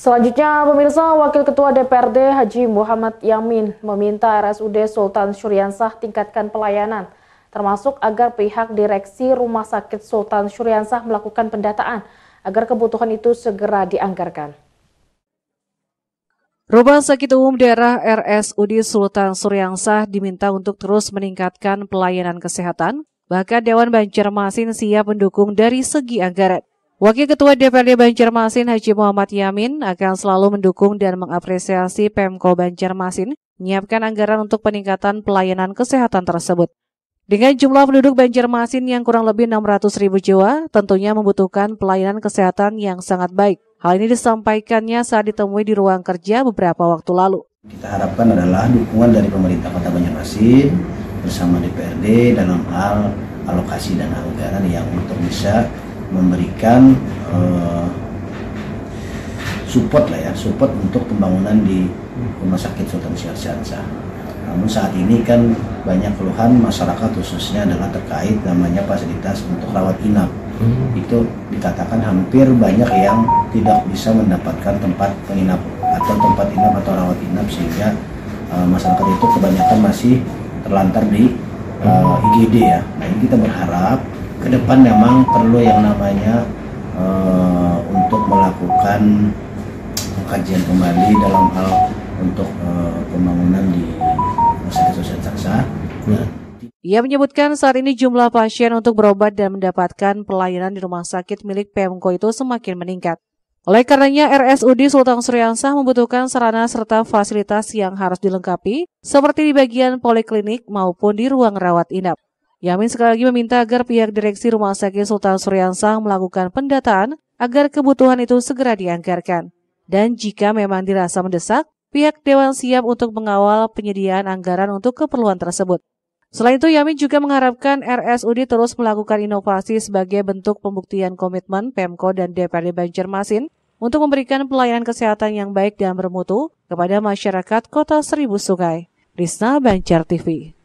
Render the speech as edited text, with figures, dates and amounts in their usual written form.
Selanjutnya, pemirsa, Wakil Ketua DPRD Haji Muhammad Yamin meminta RSUD Sultan Syuriansah tingkatkan pelayanan, termasuk agar pihak direksi Rumah Sakit Sultan Syuriansah melakukan pendataan agar kebutuhan itu segera dianggarkan. Rumah Sakit Umum Daerah RSUD Sultan Syuriansah diminta untuk terus meningkatkan pelayanan kesehatan, bahkan Dewan Banjarmasin siap mendukung dari segi anggaran. Wakil Ketua DPRD Banjarmasin Haji Muhammad Yamin akan selalu mendukung dan mengapresiasi Pemko Banjarmasin menyiapkan anggaran untuk peningkatan pelayanan kesehatan tersebut. Dengan jumlah penduduk Banjarmasin yang kurang lebih 600.000 jiwa, tentunya membutuhkan pelayanan kesehatan yang sangat baik. Hal ini disampaikannya saat ditemui di ruang kerja beberapa waktu lalu. Kita harapkan adalah dukungan dari pemerintah Kota Banjarmasin bersama DPRD dalam hal alokasi dan anggaran yang untuk bisa memberikan support untuk pembangunan di Rumah Sakit Sultan Syuriansah. Namun saat ini kan banyak keluhan masyarakat khususnya adalah terkait namanya fasilitas untuk rawat inap. Itu dikatakan hampir banyak yang tidak bisa mendapatkan tempat penginap atau tempat inap atau rawat inap, sehingga masyarakat itu kebanyakan masih terlantar di IGD ya. Nah, ini kita berharap ke depan memang perlu yang namanya untuk melakukan kajian kembali dalam hal untuk pembangunan di Rumah Sakit Sultan Syuriansah. Ia menyebutkan saat ini jumlah pasien untuk berobat dan mendapatkan pelayanan di rumah sakit milik Pemko itu semakin meningkat. Oleh karenanya RSUD Sultan Syuriansah membutuhkan sarana serta fasilitas yang harus dilengkapi seperti di bagian poliklinik maupun di ruang rawat inap. Yamin sekali lagi meminta agar pihak direksi Rumah Sakit Sultan Syuriansah melakukan pendataan agar kebutuhan itu segera dianggarkan. Dan jika memang dirasa mendesak, pihak Dewan siap untuk mengawal penyediaan anggaran untuk keperluan tersebut. Selain itu, Yamin juga mengharapkan RSUD terus melakukan inovasi sebagai bentuk pembuktian komitmen Pemko dan DPRD Banjarmasin untuk memberikan pelayanan kesehatan yang baik dan bermutu kepada masyarakat Kota Seribu Sungai. Risna, Banjar TV.